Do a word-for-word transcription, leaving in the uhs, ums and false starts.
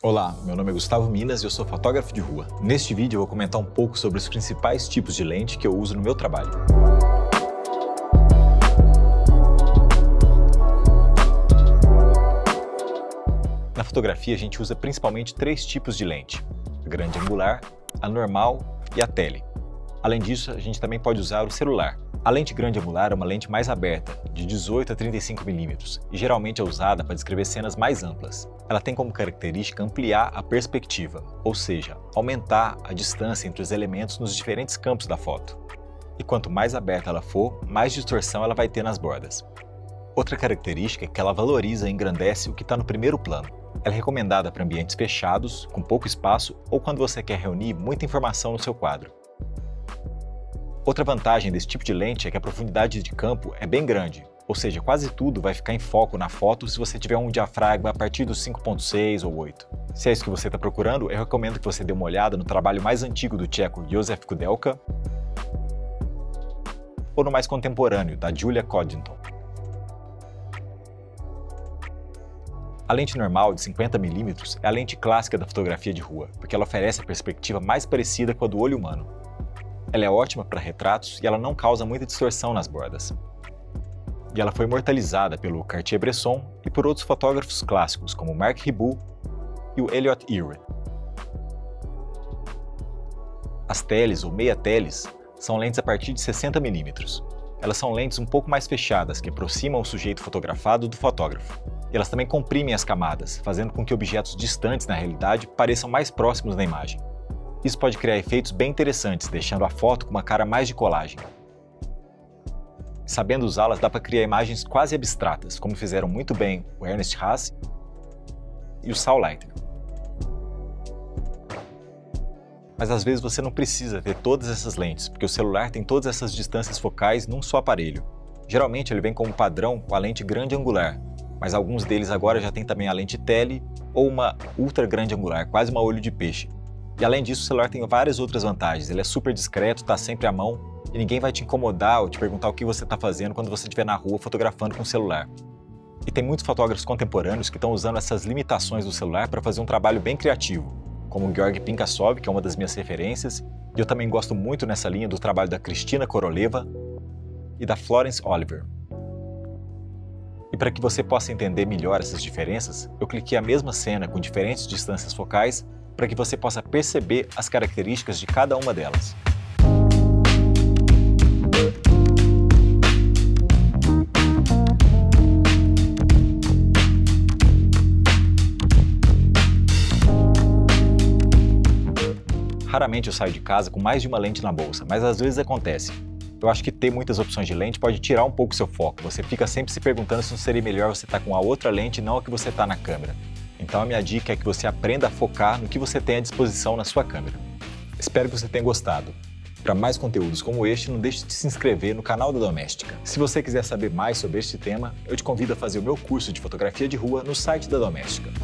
Olá, meu nome é Gustavo Minas e eu sou fotógrafo de rua. Neste vídeo eu vou comentar um pouco sobre os principais tipos de lente que eu uso no meu trabalho. Na fotografia a gente usa principalmente três tipos de lente: a grande angular, a normal e a tele. Além disso, a gente também pode usar o celular. A lente grande angular é uma lente mais aberta, de dezoito a trinta e cinco milímetros, e geralmente é usada para descrever cenas mais amplas. Ela tem como característica ampliar a perspectiva, ou seja, aumentar a distância entre os elementos nos diferentes campos da foto. E quanto mais aberta ela for, mais distorção ela vai ter nas bordas. Outra característica é que ela valoriza e engrandece o que está no primeiro plano. Ela é recomendada para ambientes fechados, com pouco espaço, ou quando você quer reunir muita informação no seu quadro. Outra vantagem desse tipo de lente é que a profundidade de campo é bem grande, ou seja, quase tudo vai ficar em foco na foto se você tiver um diafragma a partir dos cinco ponto seis ou oito. Se é isso que você está procurando, eu recomendo que você dê uma olhada no trabalho mais antigo do tcheco Josef Kudelka ou no mais contemporâneo, da Julia Coddington. A lente normal de cinquenta milímetros é a lente clássica da fotografia de rua, porque ela oferece a perspectiva mais parecida com a do olho humano. Ela é ótima para retratos e ela não causa muita distorção nas bordas. E ela foi imortalizada pelo Cartier-Bresson e por outros fotógrafos clássicos como Marc Ribot e o Elliott Erwitt. As teles ou meia-teles são lentes a partir de sessenta milímetros. Elas são lentes um pouco mais fechadas que aproximam o sujeito fotografado do fotógrafo. E elas também comprimem as camadas, fazendo com que objetos distantes na realidade pareçam mais próximos na imagem. Isso pode criar efeitos bem interessantes, deixando a foto com uma cara mais de colagem. Sabendo usá-las, dá para criar imagens quase abstratas, como fizeram muito bem o Ernest Haas e o Saul Leiter. Mas às vezes você não precisa ter todas essas lentes, porque o celular tem todas essas distâncias focais num só aparelho. Geralmente ele vem como padrão com a lente grande angular, mas alguns deles agora já tem também a lente tele ou uma ultra grande angular, quase uma olho de peixe. E além disso, o celular tem várias outras vantagens. Ele é super discreto, está sempre à mão e ninguém vai te incomodar ou te perguntar o que você está fazendo quando você estiver na rua fotografando com o celular. E tem muitos fotógrafos contemporâneos que estão usando essas limitações do celular para fazer um trabalho bem criativo, como o Georg Pinkassov, que é uma das minhas referências, e eu também gosto muito nessa linha do trabalho da Kristina Koroleva e da Florence Oliver. E para que você possa entender melhor essas diferenças, eu cliquei a mesma cena com diferentes distâncias focais para que você possa perceber as características de cada uma delas. Raramente eu saio de casa com mais de uma lente na bolsa, mas às vezes acontece. Eu acho que ter muitas opções de lente pode tirar um pouco seu foco. Você fica sempre se perguntando se não seria melhor você estar com a outra lente e não a que você está na câmera. Então a minha dica é que você aprenda a focar no que você tem à disposição na sua câmera. Espero que você tenha gostado. Para mais conteúdos como este, não deixe de se inscrever no canal da Doméstica. Se você quiser saber mais sobre este tema, eu te convido a fazer o meu curso de fotografia de rua no site da Doméstica.